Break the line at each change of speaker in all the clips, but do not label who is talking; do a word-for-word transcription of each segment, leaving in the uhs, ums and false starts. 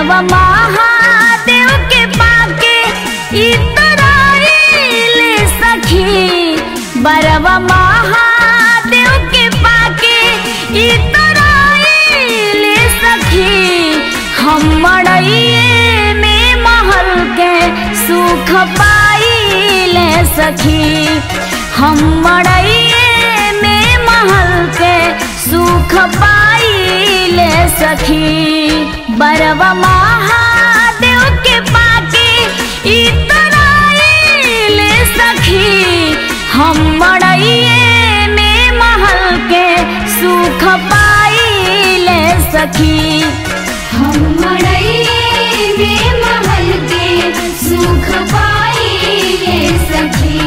बरवा महादेव के पाके इतराइले सखी। बरवा महादेव के पाके इतराइले सखी। हम मड़इए में महल के सुख पाइले सखी। हम मड़इए में महल के सुख पाइले सखी। बरवा महादेव के पाके इतराइले सखी। हम मड़इए में महल के सुख पाइले सखी।
हम मड़इए में महल के सुख पाइले सखी।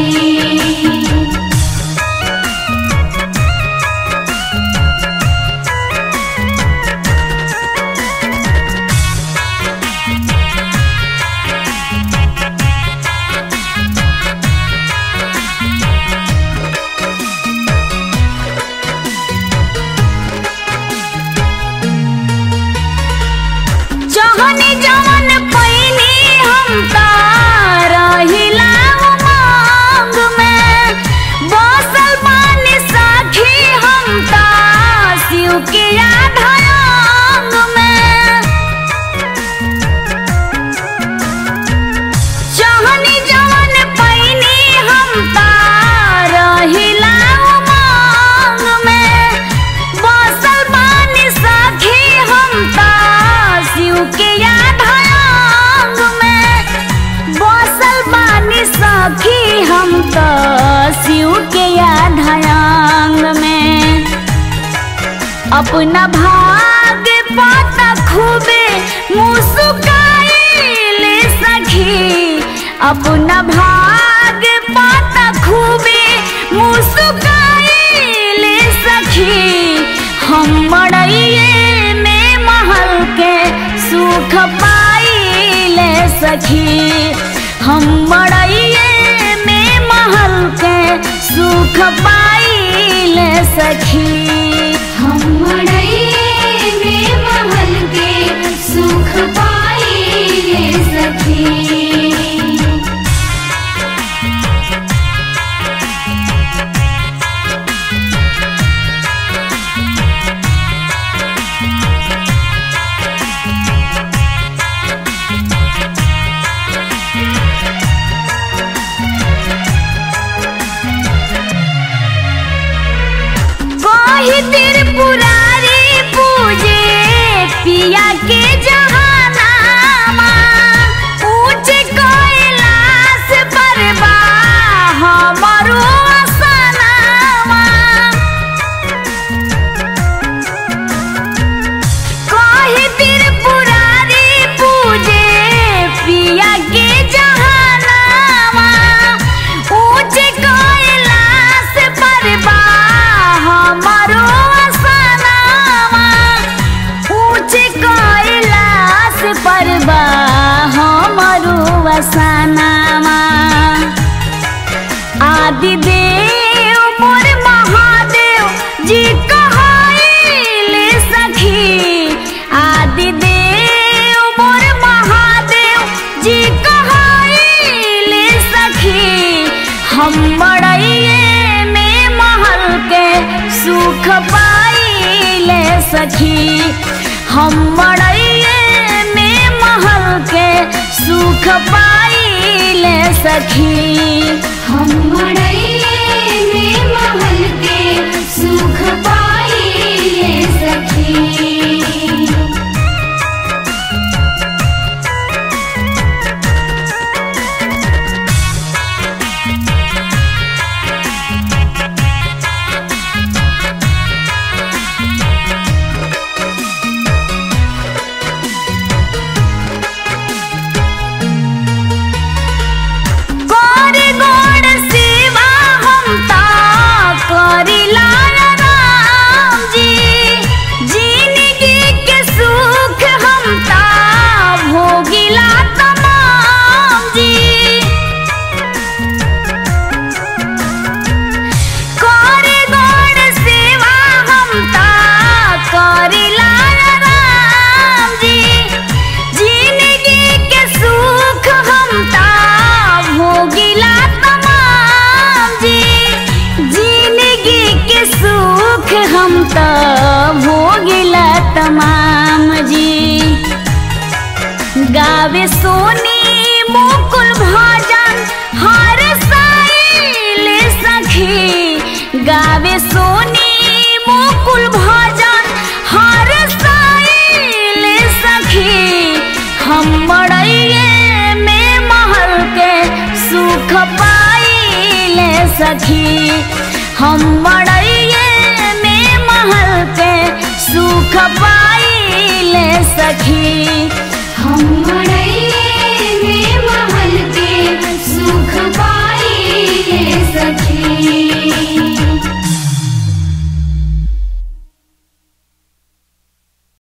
जहनी जवन पैनी हम रहिला उमंग में। बसल बानी सखी हम शिव के आधारंग में। जहनी जवन पैनी हम रहिला उमंग में। बसल बानी सखी हम शिव के आधारंग में। बसल बानी सखी हम तो शिव के आधारंग में। अपना भाग पाता खूबे मुस्काइले सखी। अपना भाग पाता खूबे मुस्काइले सखी। हम मड़इए में महल के सुख पाइले सखी। हम मड़इए में महल के सुख पाइले सखी।
हम मड़इए में महल के सुख पाइले सखी।
कोहि त्रिपुरारी पूजे पिया के जहानामा। ऊंच कैलाश पर बा हमरो आसनामा। कोहि त्रिपुरारी पूजे पिया के जहानामा। ऊंच कैलाश पर बा हमरो आसनामा। ऊंच कैलाश पर बा हमरो आसनामा। आदि देव मोर महादेव जी कहाइले सखी। आदि देव मोर महादेव जी कहाइले सखी। हम मड़इए में महल के सुख पाइले सखी। हम मड़इए में महल के सुख पाइले सखी।
हम मड़इए में महल के सुख पाइले सखी।
गोरी गोड़ सेवा हम ता करिला राम जी। जिनगी गावे सोनी मुकुल भजन हर साइल सखी। गावे सोनी मुकुल भजन हर साइल सखी। हम मड़ैये में महल के सुख पाइले सखी। हम मड़ैये में महल के सुख पाइले सखी।
हम मड़ैये